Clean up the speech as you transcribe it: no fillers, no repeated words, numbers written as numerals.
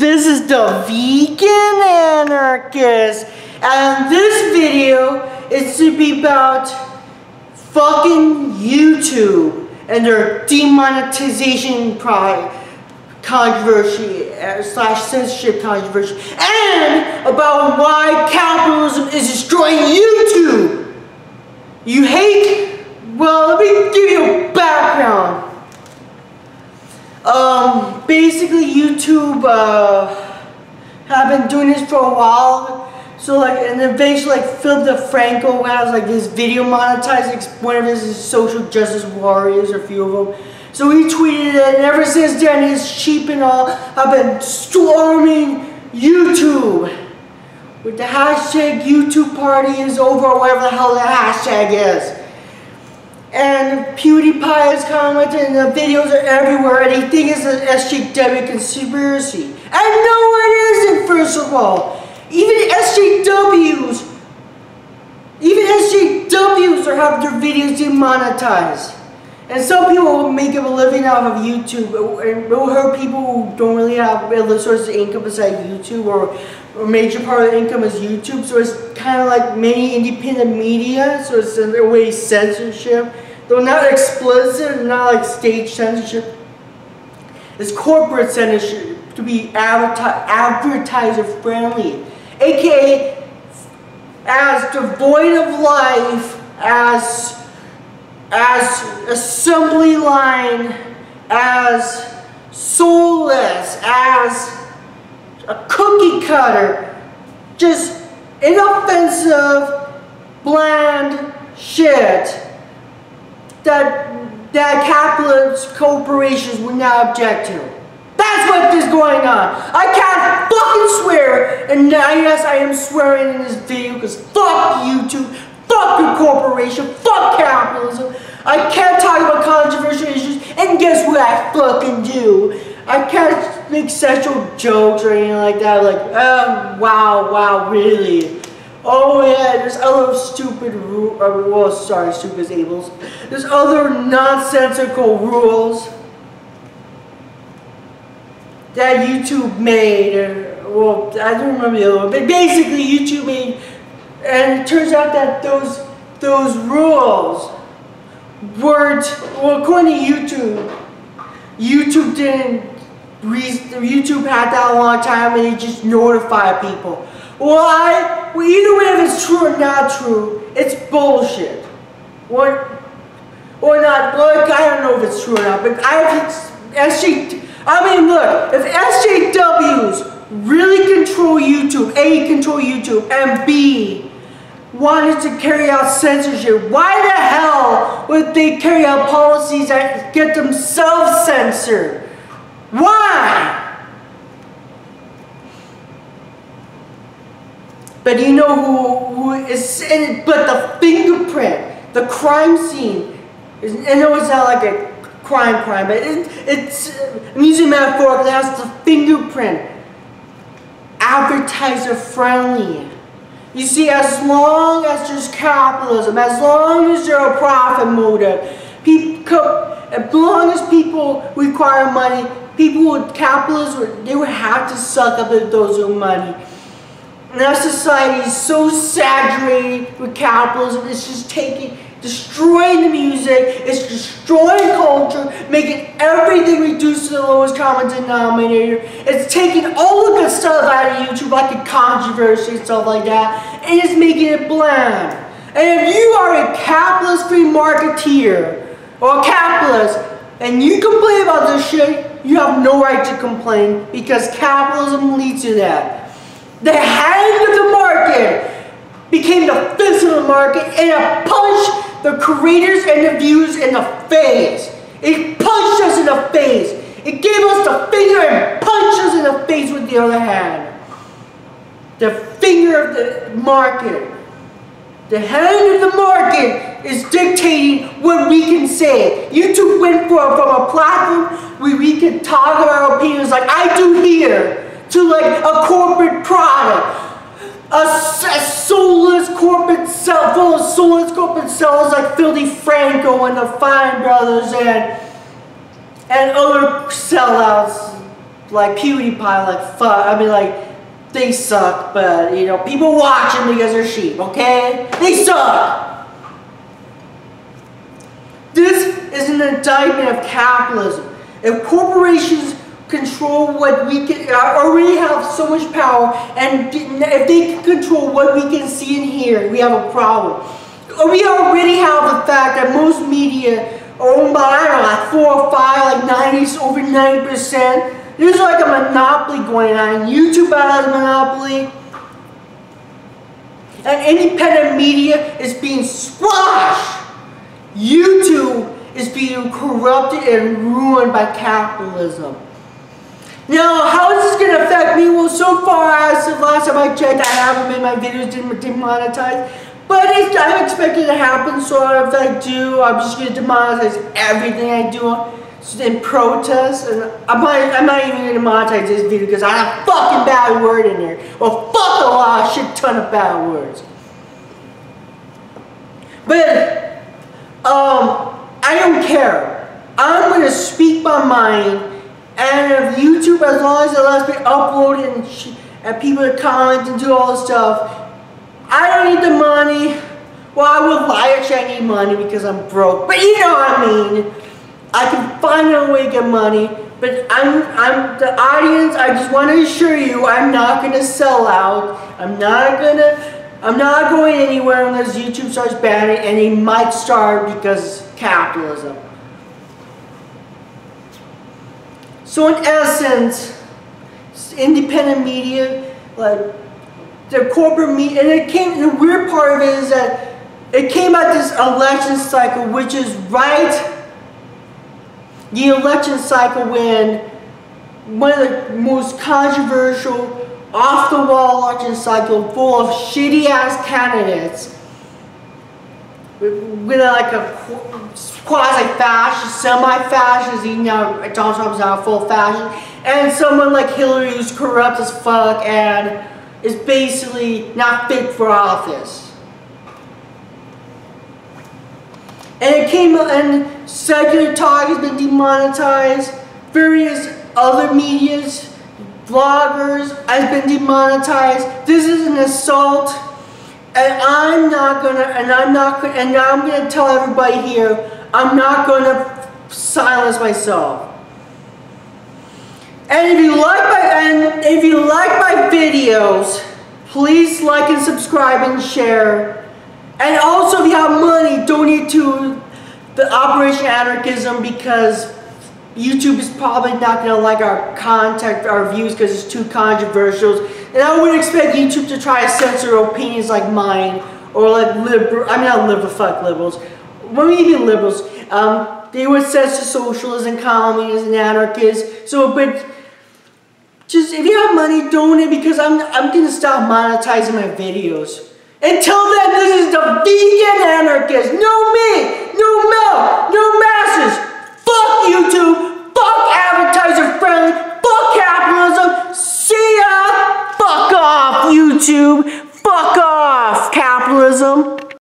This is the Vegan Anarchist, and this video is to be about fucking YouTube and their demonetization controversy slash censorship controversy, and about why capitalism is destroying YouTube. You hate? Well, let me give you a background. Basically YouTube have been doing this for a while. So and eventually Philip DeFranco has this video monetized, one of his social justice warriors, a few of them. So he tweeted it, and ever since then his sheep and all have been storming YouTube with the hashtag YouTube party is over, or whatever the hell that hashtag is. And PewDiePie has commented, and the videos are everywhere, and he thinks it's an SJW conspiracy. And no, it isn't, first of all. Even SJWs are having their videos demonetized. And some people make a living out of YouTube, and we'll hear people who don't really have other sources of income besides YouTube, or a major part of the income is YouTube. So it's kind of like many independent media, so it's in a way censorship. Though not explicit, not like stage censorship. It's corporate censorship to be advertiser friendly, aka as devoid of life as assembly line, as soulless, as a cookie cutter, just inoffensive, bland shit that capitalist corporations would not object to. That's what is going on. I can't fucking swear, and yes, I am swearing in this video because fuck YouTube, fuck your corporation, fuck capitalism. I can't talk about controversial issues, and guess what I fucking do? I can't make sexual jokes or anything like that, like, oh, wow, really? Oh yeah, there's other stupid stupid ables. There's other nonsensical rules that YouTube made, well, I don't remember the other one, but basically YouTube made, and it turns out that those rules weren't, well, according to YouTube had that a long time, and they just notified people. Well, either way, if it's true or not true, it's bullshit. Or not, like, I don't know if it's true or not, but look, if SJWs really control YouTube, A, control YouTube, and B, wanted to carry out censorship, why the hell would they carry out policies that get themselves censored? Why? But you know who is in it? But the fingerprint, the crime scene, I know it's not like a crime, but it's I'm using metaphor because it has the fingerprint. Advertiser friendly. You see, as long as there's capitalism, as long as there's a profit motive, as long as people require money, capitalists, they would have to suck up those money. And our society is so saturated with capitalism, it's just destroying the music, it's destroying culture, making everything reduced to the lowest common denominator. It's taking all the good stuff out of YouTube, like the controversy and stuff like that, and it's making it bland. And if you are a capitalist free marketeer, or a capitalist, and you complain about this shit, you have no right to complain, because capitalism leads to that. The hand of the market became the fist of the market, and it punched the creators and the viewers in the face. It punched us in the face. It gave us the finger and punched us in the face with the other hand. The finger of the market. The hand of the market is dictating what we can say. YouTube went from a platform where we can talk about our opinions like I do here, to like a corporate product, a soulless corporate cell, full of soulless corporate cells like Phil DeFranco and the Fine Brothers and other sellouts like PewDiePie, like fuck. I mean, like they suck, but you know, people watch them because they're sheep. Okay, they suck. This is an indictment of capitalism. If corporations control what we can, already have so much power, and if they can control what we can see and hear, we have a problem. We already have the fact that most media are owned by, I don't know, like 4 or 5, like 90s, over 90%. There's like a monopoly going on. YouTube has a monopoly. And independent media is being squashed. YouTube is being corrupted and ruined by capitalism. Now, how is this going to affect me? Well, so far, as the last time I checked, I haven't made my videos demonetized. But I'm expecting it to happen, so if I do, I'm just going to demonetize everything I do in protest. And I'm not even going to monetize this video because I have a fucking bad word in there. Well, fuck a lot, shit ton of bad words. But, I don't care. I'm going to speak my mind. And if YouTube, as long as it lets me upload it and people are commenting and do all this stuff, I don't need the money. Well, I would lie, actually I need money because I'm broke. But you know what I mean. I can find a way to get money. But I'm the audience, I just want to assure you, I'm not going to sell out. I'm not going anywhere unless YouTube starts banning, and it might start because capitalism. So in essence, independent media, like the corporate media, and the weird part of it is that it came at this election cycle, which is right, the election cycle when one of the most controversial, off-the-wall election cycle full of shitty-ass candidates, with like a quasi-fascist, semi-fascist, even though Donald Trump's not a full fascist, and someone like Hillary who's corrupt as fuck and is basically not fit for office. And it came, and secular talk has been demonetized, various other medias, bloggers has been demonetized. This is an assault. And I'm gonna tell everybody here, I'm not gonna silence myself. And if you like my videos, please like and subscribe and share. And also, if you have money, donate to the Operation Anarchism, because YouTube is probably not gonna like our content, our views, because it's too controversial. And I would expect YouTube to try to censor opinions like mine, or like liberals. Well, maybe liberals. They would censor socialism, communism, and anarchists. So, but just if you have money, donate, because I'm gonna stop monetizing my videos. Until then, this is the vegan anarchist. No meat, no milk, no masses. Fuck YouTube.